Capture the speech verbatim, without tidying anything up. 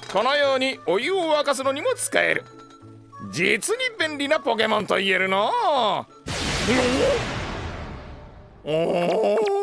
このようにお湯を沸かすのにも使える。実に便利なポケモンと言えるの。おお。